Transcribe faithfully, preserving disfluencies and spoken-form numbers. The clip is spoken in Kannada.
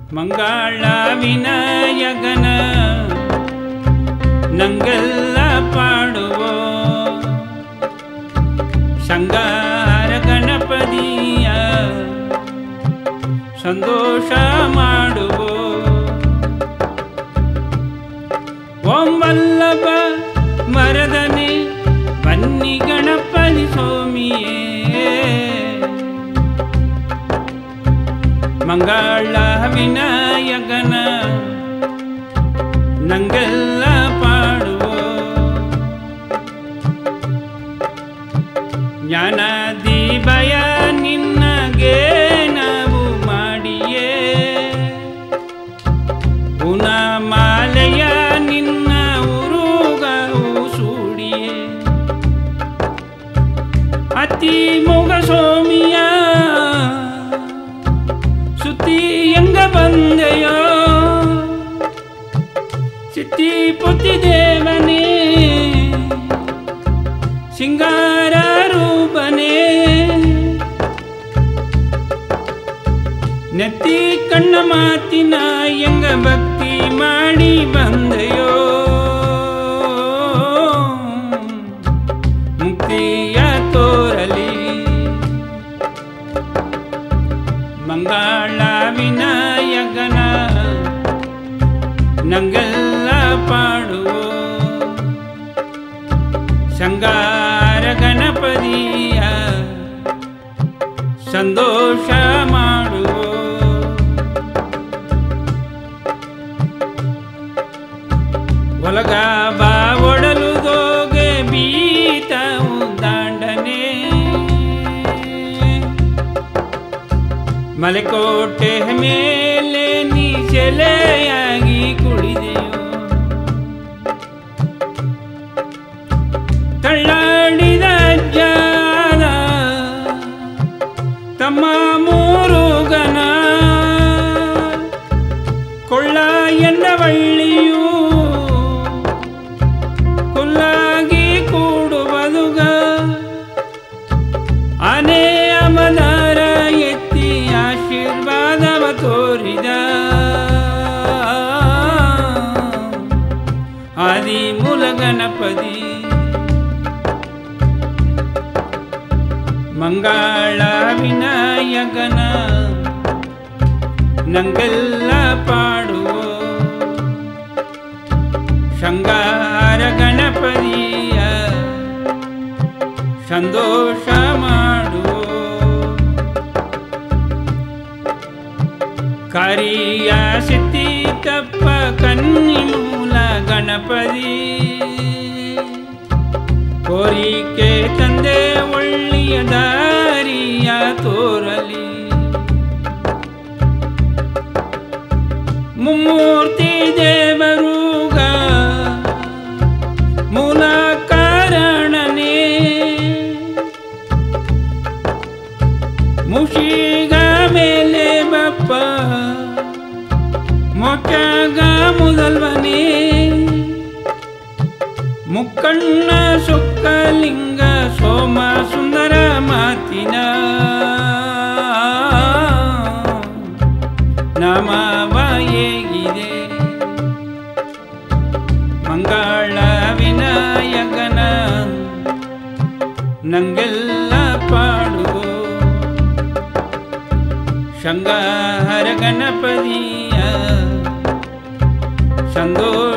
ಮಂಗಳ ವಿನಾಯಕನ ನಂಗೆಲ್ಲ ಪಾಡುವ ಶೃಂಗಾರ ಗಣಪತಿಯ ಸಂತೋಷ ಮಾಡುವ ಓಂ ವಲ್ಲಭ ಮರದನೆ ಬನ್ನಿ ಗಣಪತಿ ಸ್ವಾಮಿಯೇ ಮಂಗಳ ವಿನಾಯಕನ ನಂಗೆಲ್ಲ ಪಾಡುವ ಜ್ಞಾನದಿ ಭಯ ನಿನ್ನಗೆ ನಾವು ಮಾಡಿಯೇ ಗುಣಮಾಲೆಯ ನಿನ್ನ ಉರುಗವು ಸೂಡಿಯೇ ಅತಿ ಮುಗ ಸ್ವಾಮಿಯ ಸುತ್ತಿ ಎಂಗ ಬಂದೆಯೋ ಚಿತ್ತಿ ಪುತ್ತಿ ದೇವನೇ ಸಿಂಗಾರ ರೂಪನೇ ನೆತ್ತಿ ಕಣ್ಣ ಮಾತಿನ ಎಂಗ ಭಕ್ತಿ ಮಾಡಿ ಬಂದೆಯೋ ಮುಕ್ತಿಯ ತೋರಲಿ ಮಂಗಳ ವಿನಾಯಕನ ನಂಗೆಲ್ಲ ಪಾಡುವ ಶೃಂಗಾರ ಗಣಪತಿಯ ಸಂತೋಷ ಮಾಡುವ ಒಲಗ ಬಾ ಒಡಲು ದೋಗೆ ಬೀತವು ದಾಂಡನೆ ಮಲೆಕೋಟೆ ಮೇಲೆ ನೀ ಸೆಲೆಯಾಗಿ ಕುಳಿದೆಯೋ ತಳ್ಳಾಡಿದ ಜಾಲ ತಮ್ಮ ಮೂರುಗನ ಕೊಳ್ಳ ಎಂದ ಬಳ್ಳಿಯೂ ಕುಲ್ಲಾಗಿ ಕೂಡುವುದುಗ ಆನೆ ಅಮದಾರ ಎತ್ತಿ ಆಶೀರ್ವಾದವ ತೋರಿದ ಆದಿ ಮೂಲ ಗಣಪತಿ ಮಂಗಳ ವಿನಾಯಕನ ನಂಗೆಲ್ಲ ಪಾಡುವ ಶೃಂಗಾರ ಗಣಪತಿಯ ಸಂತೋಷ ಮಾಡುವ ಕಾರಿಯ ಸಿದ್ಧಿ ತಪ್ಪ ಕನ್ನಿ ಮೂಲ ಗಣಪತಿ ಕೋರಿಕೆ ತಂದೆ ಒಳ್ಳೆಯ ದಾರಿಯ ತೋರಲಿ ಮುಮ್ಮೂರ್ತಿ ದೇವರುಗ ಮೂಲ ಕಾರಣನೇ ಮುಷಿಗ ಮೇಲೆ ಬಪ್ಪ ಮೊಟ್ಟಗ ಮುದಲ್ವನೇ ಮುಕ್ಕಣ್ಣ ಸುಕ್ಕಲಿಂಗ ಸೋಮ ಸುಂದರ ಮಾತಿನ ನಾಮವ ಹೇಗಿದೆ ಮಂಗಳ ವಿನಾಯಕನ ನಂಗೆಲ್ಲ ಪಾಡುವ ಶೃಂಗಾರ ಗಣಪತಿಯ ಸಂತೋಷ